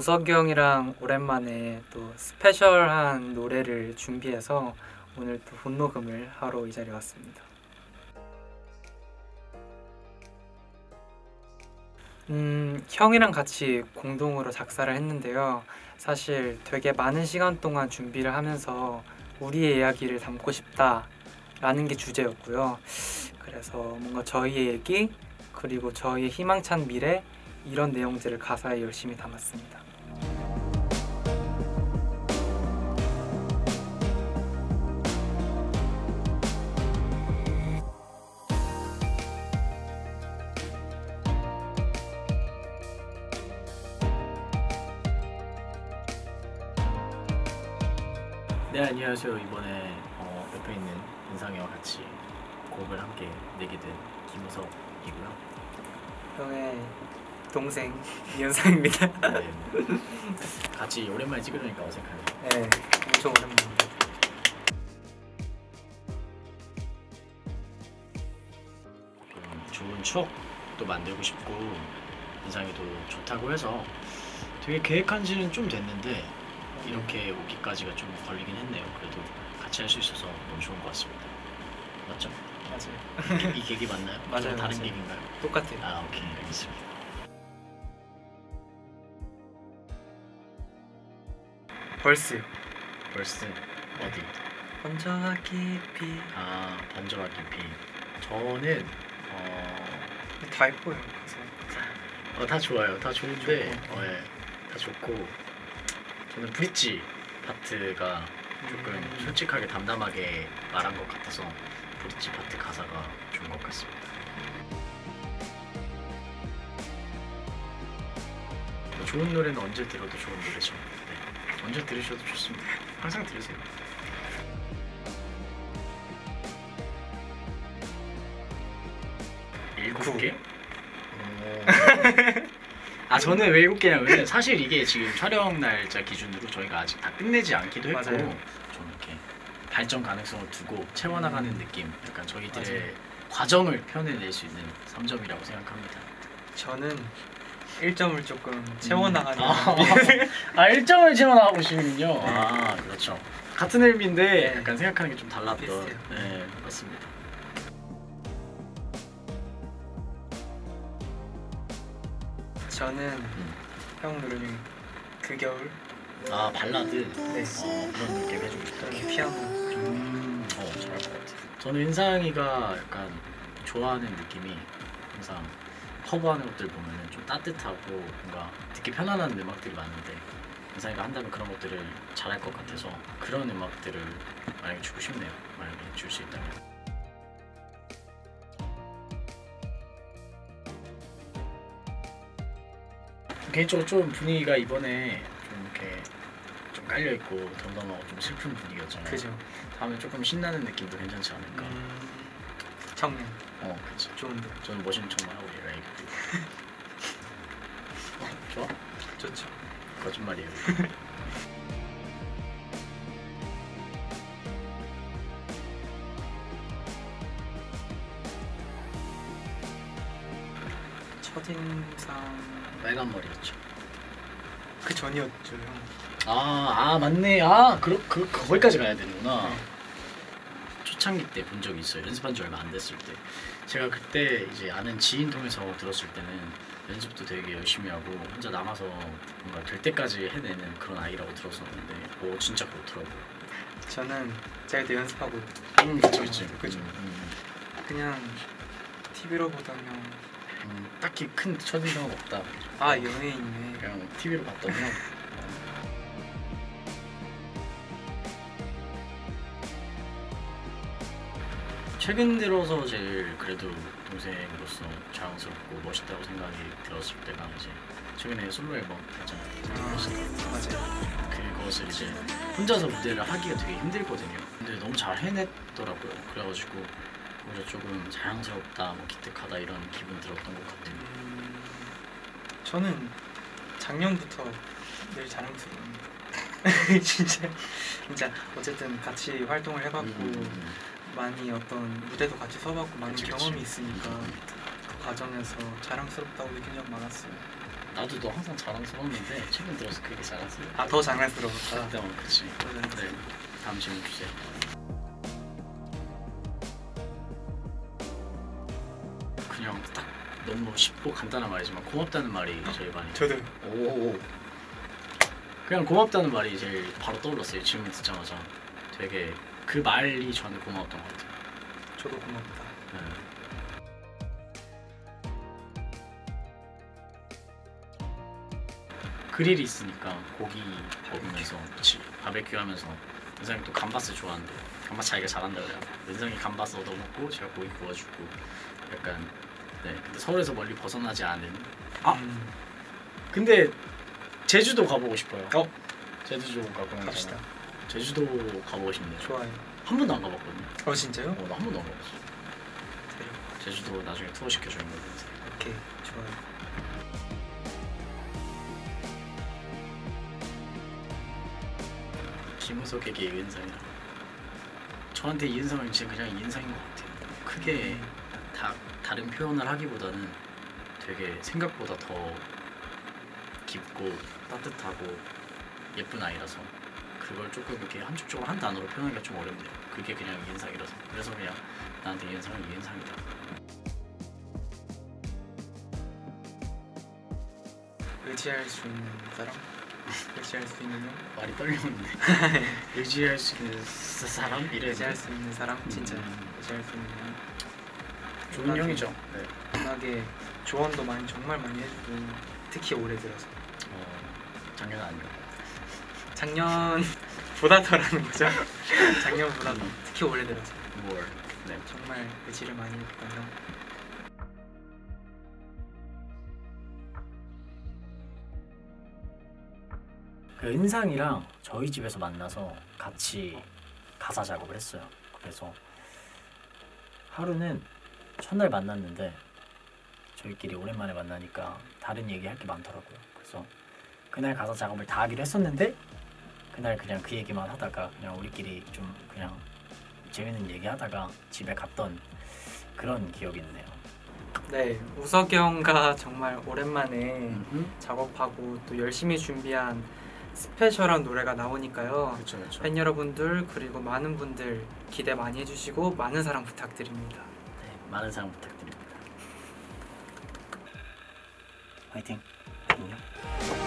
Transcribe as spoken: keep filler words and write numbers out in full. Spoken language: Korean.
우석이 형이랑 오랜만에 또 스페셜한 노래를 준비해서 오늘 또 본녹음을 하러 이 자리에 왔습니다. 음, 형이랑 같이 공동으로 작사를 했는데요. 사실 되게 많은 시간 동안 준비를 하면서 우리의 이야기를 담고 싶다라는 게 주제였고요. 그래서 뭔가 저희의 얘기 그리고 저희의 희망찬 미래 이런 내용들을 가사에 열심히 담았습니다. 네, 안녕하세요. 이번에 어, 옆에 있는 은상이와 같이 곡을 함께 내게 된 김우석이고요. 형의 동생 이은상입니다. 네, 같이 오랜만에 찍으려니까 어색하네요. 네, 엄청 오랜만입니다. 좋은 추억도 만들고 싶고 은상이도 좋다고 해서 되게 계획한 지는 좀 됐는데 이렇게 오기까지가 좀 걸리긴 했네요. 그래도 같이 할 수 있어서 너무 좋은 것 같습니다. 맞죠? 맞아요. 이, 이 계기 맞나요? 맞아요. 다른 맞아요. 계기인가요? 똑같아요. 아, 오케이, 알겠습니다. 벌스 벌스 어디? 번져와 깊이. 아, 번져와 깊이. 저는 어, 다 예뻐요. 가사. 어, 다 좋아요. 다 좋은데 좋고. 어, 예, 다 좋고 저는 브릿지 파트가 조금 음. 솔직하게 담담하게 말한 것 같아서 브릿지 파트 가사가 좋은 것 같습니다. 좋은 노래는 언제 들어도 좋은 노래죠. 네. 언제 들으셔도 좋습니다. 항상 들으세요. 일곱 개? 아, 저는 왜 일곱 개냐면 사실 이게 지금 촬영 날짜 기준으로 저희가 아직 다 끝내지 않기도 했고 맞아요. 좀 이렇게 발전 가능성을 두고 채워나가는 음. 느낌, 약간 저희들의 맞아요. 과정을 표현해낼 수 있는 삼 점이라고 생각합니다. 저는 일 점을 조금 채워나가는. 아, 아, 일 점을 채워나가고 싶군요. 네. 아, 그렇죠. 같은 의미인데 네. 약간 생각하는 게 좀 달랐던. 비슷해요. 네, 맞습니다. 저는 음. 형 노래 그 겨울. 아, 발라드. 네. 어, 그런 느낌 해주고 싶다. 그렇게 피아노. 음, 어, 잘할 것 같아. 저는 은상이가 약간 좋아하는 느낌이 항상 커버하는 것들 보면은 좀 따뜻하고 뭔가 듣기 편안한 음악들이 많은데 은상이가 한다면 그런 것들을 잘할 것 같아서 그런 음악들을 만약에 주고 싶네요. 만약에 줄 수 있다면. 개인적으로 좀 분위기가 이번에 좀 이렇게 좀 깔려 있고 덤덤하고 좀 슬픈 분위기였잖아요. 그죠. 다음에 조금 신나는 느낌도 괜찮지 않을까. 음, 청년. 어, 그렇지. 좋은데. 저는 멋있는 척만 하고 얘가 얘기. 어, 좋아? 좋죠. 거짓말이에요. 첫인상 빨간 머리였죠. 그 전이었죠 형. 아, 아 맞네. 아, 그, 그 거기까지 가야 되는구나. 네. 초창기 때 본 적이 있어요. 연습한 지 얼마 안 됐을 때. 제가 그때 이제 아는 지인 통해서 들었을 때는 연습도 되게 열심히 하고 혼자 남아서 뭔가 될 때까지 해내는 그런 아이라고 들었었는데, 오, 진짜 그렇더라고요. 저는 제가 그때 연습하고 음, 그쵸, 그쵸. 그죠. 음, 그냥 티비로 보던 형. 음, 딱히 큰 첫인상은 없다. 아 연예인이네. 그냥 티비로 봤던 형. 최근 들어서 제일 그래도 동생으로서 자랑스럽고 멋있다고 생각이 들었을 때가 이제 최근에 솔로 앨범 했잖아요. 아, 맞아요. 그것을 이제 혼자서 무대를 하기가 되게 힘들거든요. 근데 너무 잘 해냈더라고요. 그래가지고 오히려 조금 자랑스럽다, 뭐 기특하다 이런 기분 들었던 것 같아요. 음, 저는 작년부터 늘 자랑스러워요. 진짜 진짜 어쨌든 같이 활동을 해봤고 음, 많이 어떤 무대도 같이 서봤고 많은 그치, 그치. 경험이 있으니까 그 과정에서 자랑스럽다고 느낀 적 많았어요. 나도 너 항상 자랑스러웠는데 최근 들어서 그게 자랑스러워. 아, 더 장난스러웠다. 네, 어, 그치. 네, 다음 질문 주세요. 그냥 딱 너무 쉽고 간단한 말이지만 고맙다는 말이 제일 많이. 저도. 오. 그냥 고맙다는 말이 제일 바로 떠올랐어요. 질문 듣자마자. 되게 그 말이 저한테 고마웠던 것 같아요. 저도 고맙다. 네. 그릴이 있으니까 고기 먹으면서, 그치, 바베큐 하면서. 은상이 또 감바스 좋아하는데 감바스 자기가 잘한다 그래요. 은상이 감바스 얻어먹고 제가 고기 구워주고 약간. 네, 근데 서울에서 멀리 벗어나지 않은. 아! 음. 근데 제주도 가보고 싶어요. 어? 제주도 가보고 갑시다. 제주도 가보고 싶네요. 좋아요. 한 번도 안 가봤거든요. 어, 진짜요? 어, 나 한 번도 안 가봤어. 대박. 제주도 나중에 투어 시켜주는 거면서 오케이, 좋아요. 김우석에게 이은상이라. 저한테 이은상은 진짜 그냥 이은상인 것 같아요. 크게 다 다른 표현을 하기보다는 되게 생각보다 더 깊고 따뜻하고 예쁜 아이라서 그걸 조금 이렇게 한쪽적으로 한 단어로 표현하기가 좀 어렵네요. 그게 그냥 이은상이라서. 그래서 그냥 나한테 이은상은 이은상이다. 의지할 수 있는 사람? 의지할 수 있는 형? 말이 떨려오는데. 의지할 수 있는 사- 사람? 이래. 의지할 수 있는 사람? 진짜 음. 의지할 수 있는 형. 좋은 음악에- 형이죠. 네. 음악에 조언도 많이 정말 많이 해주고 특히 오래 들어서 어, 작년 아니요. 작년보다 더라는 거죠. 작년보다 더 음. 특히 오래 들어서 뭘? 네. 정말 의지를 많이 했던 형. 그 은상이랑 저희 집에서 만나서 같이 가사 작업을 했어요. 그래서 하루는 첫날 만났는데 저희끼리 오랜만에 만나니까 다른 얘기할 게 많더라고요. 그래서 그날 가사 작업을 다 하기로 했었는데 그날 그냥 그 얘기만 하다가 그냥 우리끼리 좀 그냥 재밌는 얘기하다가 집에 갔던 그런 기억이 있네요. 네, 우석이 형과 정말 오랜만에 음흠. 작업하고 또 열심히 준비한 스페셜한 노래가 나오니까요. 그렇죠, 그렇죠. 팬 여러분들 그리고 많은 분들 기대 많이 해주시고 많은 사랑 부탁드립니다. 네, 많은 사랑 부탁드립니다. 화이팅. 안녕.